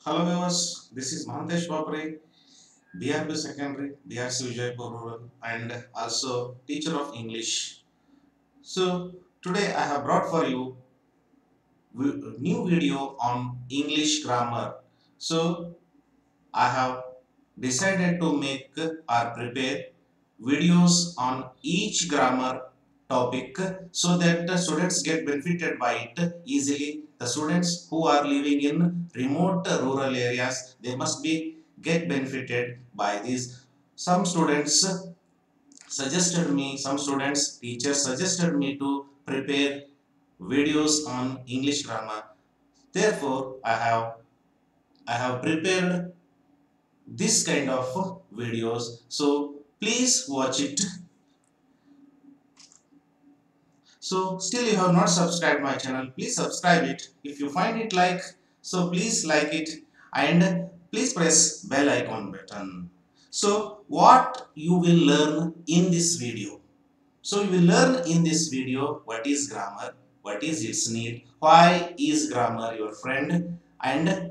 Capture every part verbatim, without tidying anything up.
Hello viewers, this is Mahantesh Bapre, B R P Secondary, B R C Vijaypur Rural and also teacher of English. So today I have brought for you vi- new video on English grammar. So I have decided to make or prepare videos on each grammar topic so that the students get benefited by it easily. The students who are living in remote rural areas, they must be get benefited by this. Some students suggested me, some students teachers suggested me to prepare videos on English grammar. Therefore i have i have prepared this kind of videos, so please watch it. So still you have not subscribed my channel, please subscribe it. If you find it like, so please like it and please press bell icon button. So what you will learn in this video? So you will learn in this video what is grammar, what is its need, why is grammar your friend, and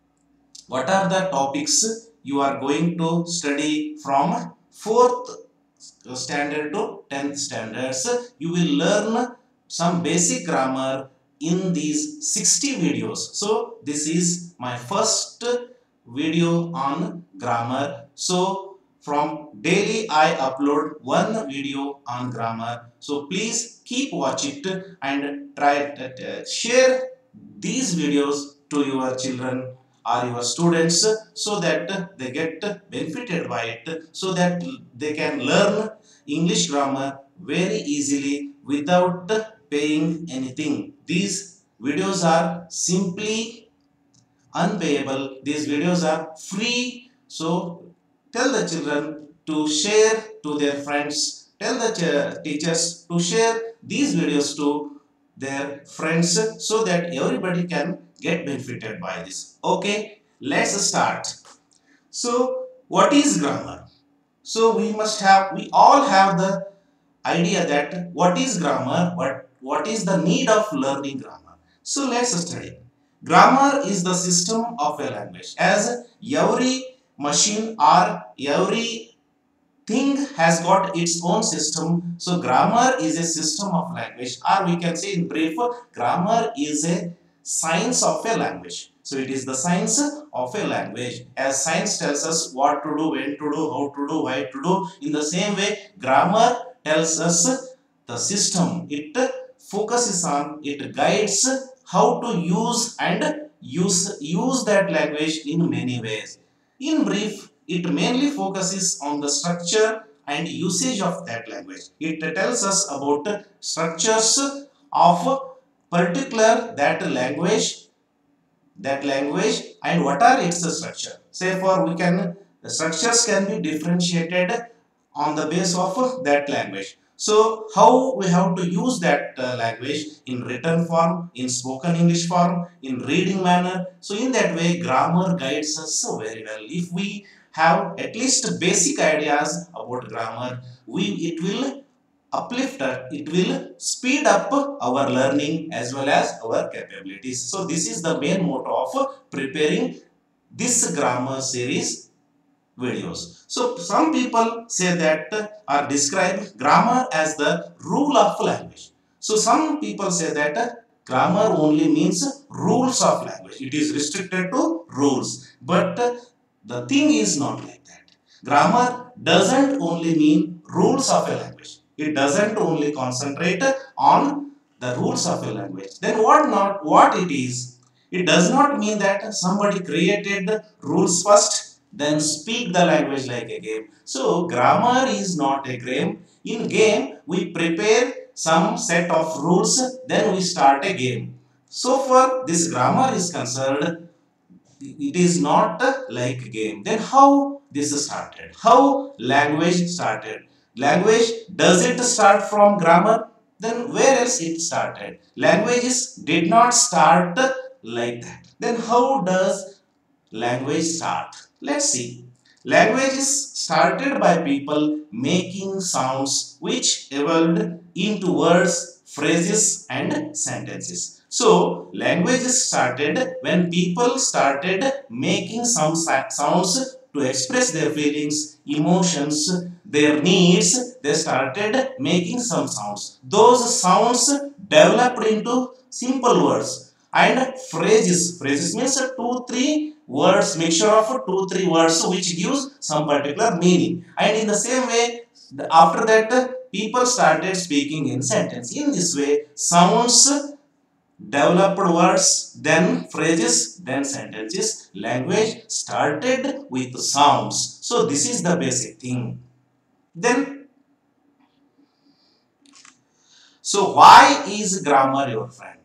what are the topics you are going to study from fourth standard to tenth standards. You will learn some basic grammar in these sixty videos. So this is my first video on grammar. So from daily I upload one video on grammar, so please keep watch it and try to share these videos to your children or your students so that they get benefited by it, so that they can learn English grammar very easily without paying anything. These videos are simply unpayable. These videos are free. So tell the children to share to their friends. Tell the teachers to share these videos to their friends so that everybody can get benefited by this. Okay, let's start. So what is grammar? So we must have, we all have the idea that what is grammar, what, what is the need of learning grammar. So let's study. Grammar is the system of a language. As every machine or every thing has got its own system, so grammar is a system of language, or we can say in brief, grammar is a science of a language. So it is the science of a language. As science tells us what to do, when to do, how to do, why to do, in the same way grammar tells us the system. It focuses on, it guides how to use and use use that language in many ways. In brief, it mainly focuses on the structure and usage of that language. It tells us about structures of particular that language, that language and what are its structure. Say for we can, the structures can be differentiated on the base of that language. So how we have to use that uh, language in written form, in spoken English form, in reading manner. So in that way grammar guides us so very well. If we have at least basic ideas about grammar, we it will uplift us, it will speed up our learning as well as our capabilities. So this is the main motto of preparing this grammar series videos. So some people say that or describe grammar as the rule of language. So some people say that grammar only means rules of language. It is restricted to rules. But the thing is not like that. Grammar doesn't only mean rules of a language. It doesn't only concentrate on the rules of a language. Then what not what it is? It does not mean that somebody created rules first, then speak the language like a game. So grammar is not a game. In game, we prepare some set of rules, then we start a game. So far this grammar is concerned, it is not like a game. Then how this started? How language started? Language, does it start from grammar? Then where else it started? Languages did not start like that. Then how does language start? Let's see. Language is started by people making sounds which evolved into words, phrases and sentences. So languages started when people started making some sounds to express their feelings, emotions, their needs. They started making some sounds. Those sounds developed into simple words and phrases. Phrases means two, three words, mixture of two, three words which gives some particular meaning. And in the same way, after that, people started speaking in sentence. In this way, sounds developed words, then phrases, then sentences. Language started with sounds. So this is the basic thing. Then, so why is grammar your friend?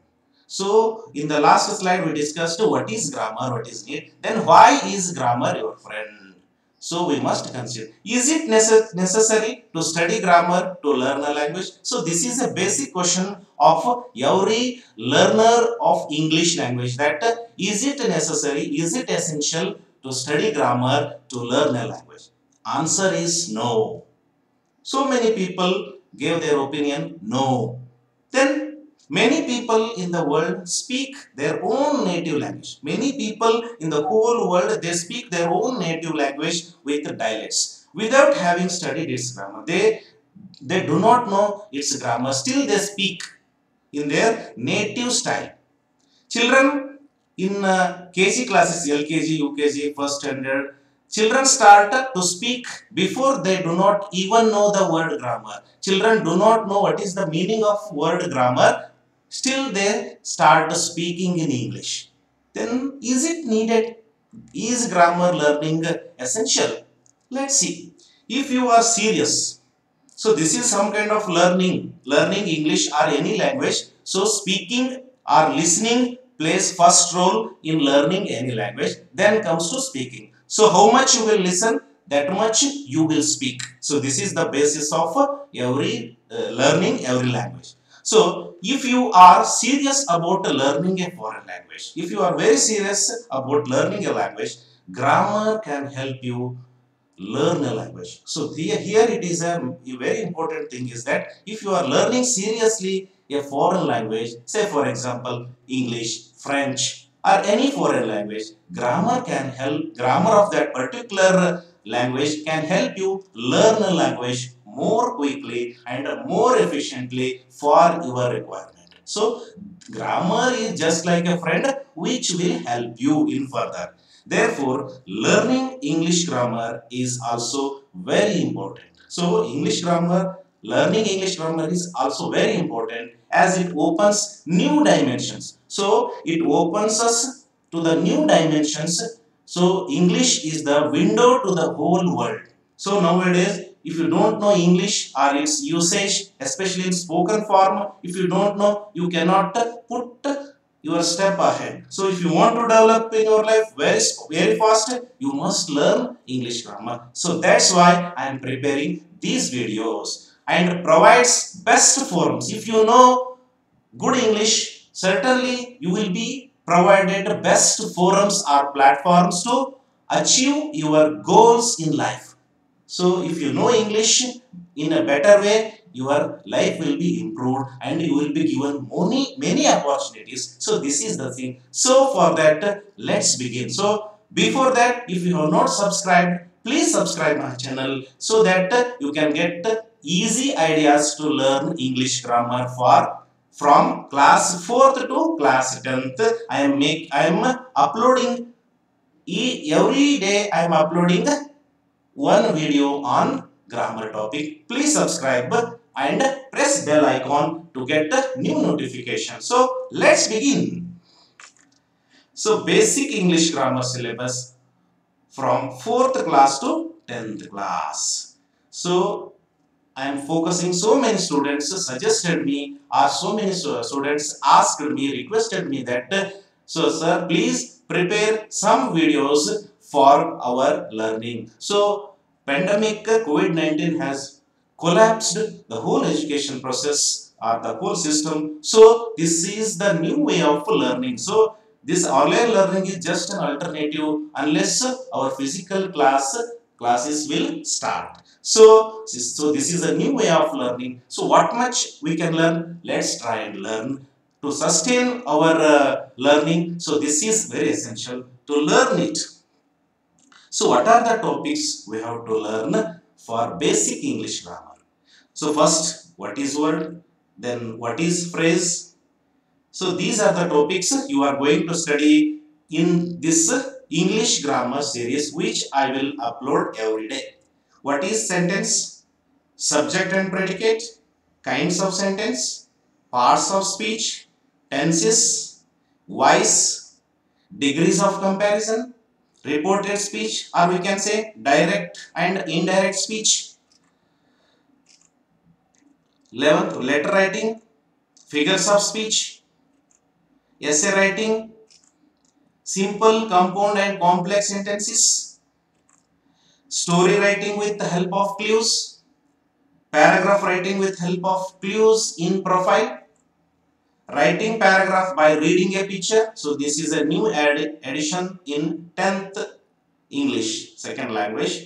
So in the last slide we discussed what is grammar, what is need. Then why is grammar your friend? So we must consider, is it necess necessary to study grammar to learn a language? So this is a basic question of every learner of English language, that uh, is it necessary, is it essential to study grammar to learn a language? Answer is no. So many people gave their opinion no. Then many people in the world speak their own native language. Many people in the whole world, they speak their own native language with dialects without having studied its grammar. They, they do not know its grammar. Still they speak in their native style. Children in uh, K G classes, L K G, U K G, first standard, children start to speak before they do not even know the word grammar. Children do not know what is the meaning of word grammar. Still they start speaking in English. Then is it needed? Is grammar learning essential? Let's see. If you are serious, so this is some kind of learning, learning English or any language. So speaking or listening plays first role in learning any language. Then comes to speaking. So how much you will listen, that much you will speak. So this is the basis of every uh, learning every language. So if you are serious about learning a foreign language, if you are very serious about learning a language, grammar can help you learn a language. So here, here it is a, a very important thing is that if you are learning seriously a foreign language, say for example English, French or any foreign language, grammar can help, grammar of that particular language can help you learn a language more quickly and more efficiently for your requirement. So grammar is just like a friend which will help you in further. Therefore, learning English grammar is also very important. So, English grammar, learning English grammar is also very important as it opens new dimensions. So, it opens us to the new dimensions. So, English is the window to the whole world. So, nowadays, if you don't know English or its usage, especially in spoken form, if you don't know, you cannot put your step ahead. So if you want to develop in your life very, very fast, you must learn English grammar. So that's why I am preparing these videos and provides best forums. If you know good English, certainly you will be provided best forums or platforms to achieve your goals in life. So if you know English in a better way, your life will be improved and you will be given many, many opportunities. So this is the thing. So for that, let's begin. So before that, if you have not subscribed, please subscribe my channel so that you can get easy ideas to learn English grammar for from class fourth to class tenth. I am make I am uploading every day. I am uploading one video on grammar topic. Please subscribe and press bell icon to get the new notification. So let's begin. So basic English grammar syllabus from fourth class to tenth class. So I am focusing, so many students suggested me or so many students asked me, requested me that, so sir, please prepare some videos for our learning. So pandemic COVID nineteen has collapsed the whole education process or the whole system. So this is the new way of learning. So this online learning is just an alternative unless our physical class classes will start. So, so this is a new way of learning. So what much we can learn? Let's try and learn to sustain our uh, learning. So this is very essential to learn it. So what are the topics we have to learn for basic English grammar? So first, what is word? Then what is phrase? So these are the topics you are going to study in this English grammar series, which I will upload every day. What is sentence? Subject and predicate, kinds of sentence, parts of speech, tenses, voice, degrees of comparison, reported speech, or we can say direct and indirect speech. eleventh, letter writing, figures of speech, essay writing, simple, compound and complex sentences, story writing with the help of clues, paragraph writing with help of clues in profile, writing paragraph by reading a picture. So this is a new add addition in tenth English, second language.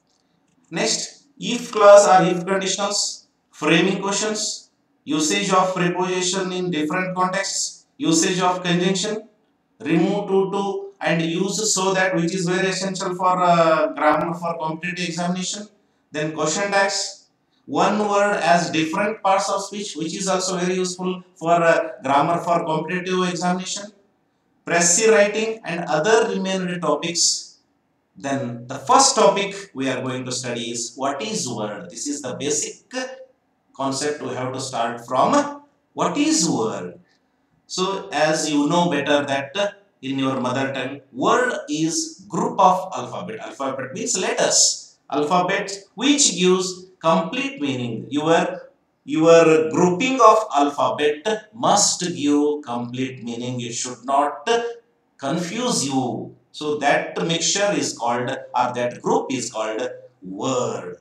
Next, if clause or if conditionals, framing questions, usage of preposition in different contexts, usage of conjunction, remove to to and use so that, which is very essential for uh, grammar for competitive examination. Then question tags, one word as different parts of speech, which is also very useful for uh, grammar for competitive examination. Precis writing and other remaining topics. Then the first topic we are going to study is what is word. This is the basic concept we have to start from. What is word? So as you know better that in your mother tongue, word is group of alphabet. Alphabet means letters. Alphabet which gives complete meaning. Your your grouping of alphabet must give complete meaning. It should not confuse you. So that mixture is called, or that group is called word.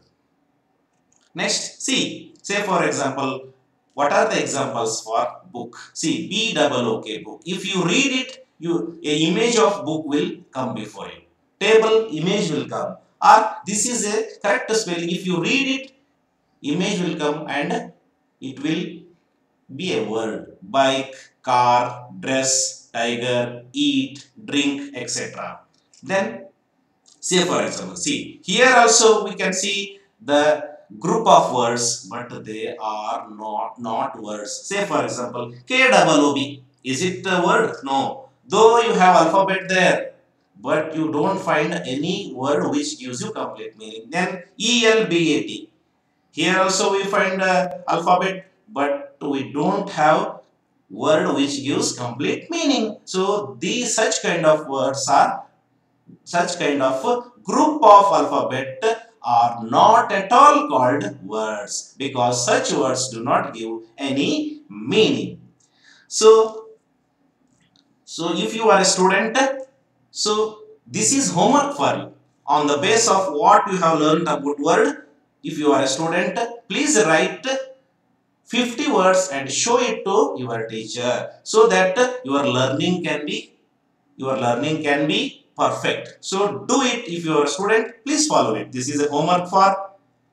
Next, see, say for example, what are the examples for book? See, B double O K, book. If you read it, you a image of book will come before you. Table, image will come. Or this is a correct spelling. If you read it, image will come and it will be a word. Bike, car, dress, tiger, eat, drink, et cetera. Then, say for example, see, here also we can see the group of words, but they are not, not words. Say for example, K double O B. Is it a word? No. Though you have alphabet there, but you don't find any word which gives you complete meaning. Then E L B A T. Here also we find uh, alphabet, but we don't have word which gives complete meaning. So these such kind of words are, such kind of group of alphabet are not at all called words, because such words do not give any meaning. So, so if you are a student, so this is homework for you. On the basis of what you have learned about word, if you are a student, please write fifty words and show it to your teacher, so that your learning can be your learning can be perfect. So do it. If you are a student, please follow it. This is a homework for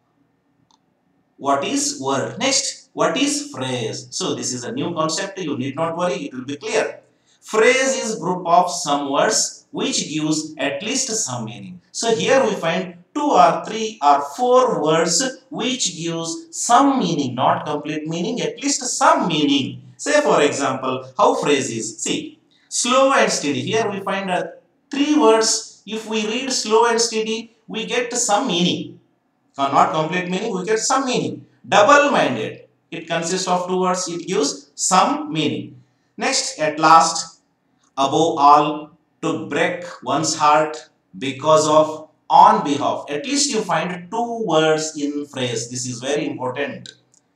what is word. Next, what is phrase? So this is a new concept. You need not worry, it will be clear. Phrase is group of some words which gives at least some meaning. So here we find two or three or four words which gives some meaning, not complete meaning, at least some meaning. Say for example, how phrase is. See, slow and steady. Here we find uh, three words. If we read slow and steady, we get some meaning. Uh, not complete meaning, we get some meaning. Double-minded. It consists of two words. It gives some meaning. Next, at last, above all, to break one's heart because of, on behalf. At least you find two words in phrase. This is very important.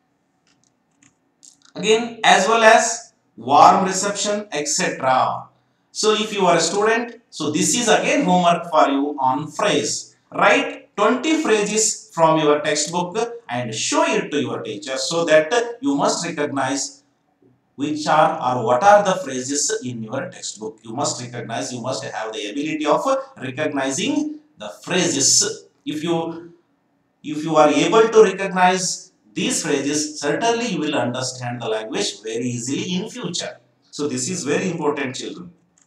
Again, as well as warm reception, et cetera. So if you are a student, so this is again homework for you on phrase. Write twenty phrases from your textbook and show it to your teacher, so that you must recognize which are or what are the phrases in your textbook. You must recognize, you must have the ability of recognizing the phrases. If you if you are able to recognize these phrases, certainly you will understand the language very easily in future. So this is very important, children.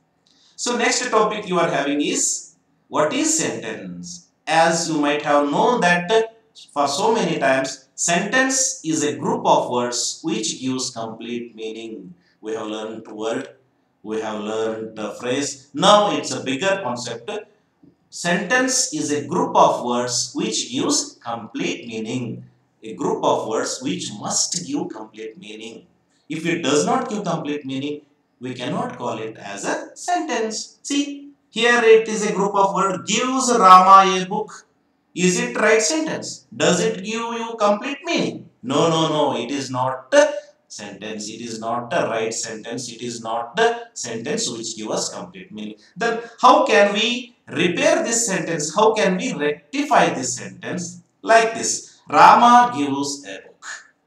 So next topic you are having is, what is sentence? As you might have known that for so many times, sentence is a group of words which gives complete meaning. We have learned word, we have learned the phrase. Now it's a bigger concept. Sentence is a group of words which gives complete meaning. A group of words which must give complete meaning. If it does not give complete meaning, we cannot call it as a sentence. See, here it is a group of words. Gives Rama a book. Is it right sentence? Does it give you complete meaning? No, no, no. It is not a sentence. It is not a right sentence. It is not the sentence which gives us complete meaning. Then how can we repair this sentence? How can we rectify this sentence? Like this. Rama gives a book.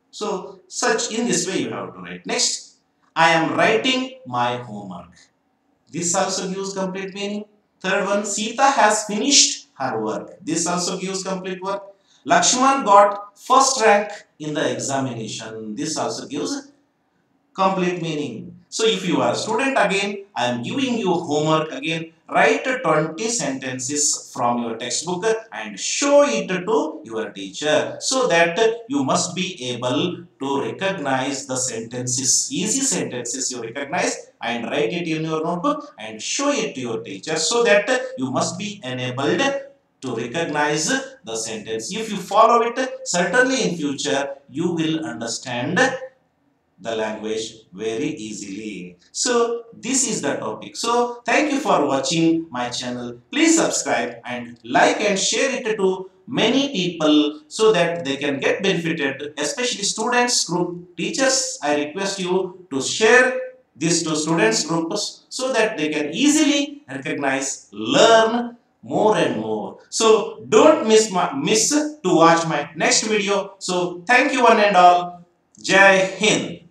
So, such in this way you have to write. Next, I am writing my homework. This also gives complete meaning. Third one, Sita has finished her work. This also gives complete work. Lakshman got first rank in the examination. This also gives complete meaning. So if you are a student again, I am giving you homework again. Write twenty sentences from your textbook and show it to your teacher, so that you must be able to recognize the sentences, easy sentences you recognize, and write it in your notebook and show it to your teacher, so that you must be enabled to recognize the sentence. If you follow it, certainly in future you will understand the language very easily. So this is the topic. So thank you for watching my channel. Please subscribe and like and share it to many people so that they can get benefited, especially students group. Teachers, I request you to share this to students groups so that they can easily recognize, learn more and more. So don't miss my miss to watch my next video. So thank you one and all. Jai Hind.